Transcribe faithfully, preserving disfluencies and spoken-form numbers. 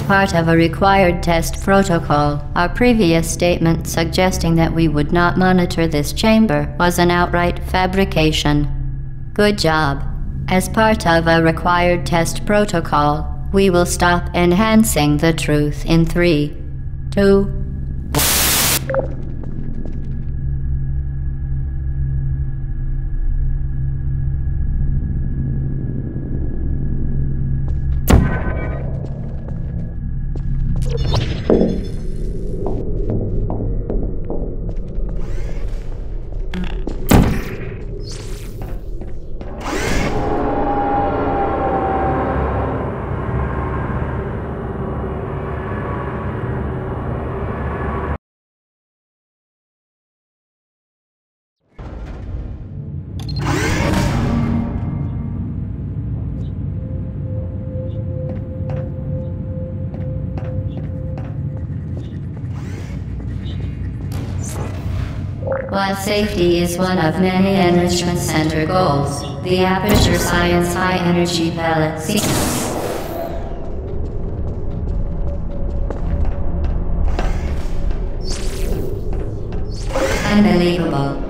part of a required test protocol. Our previous statement suggesting that we would not monitor this chamber was an outright fabrication. Good job. As part of a required test protocol, we will stop enhancing the truth in three, two, While safety is one of many Enrichment Center goals, the Aperture Science High Energy Pellet C Unbelievable.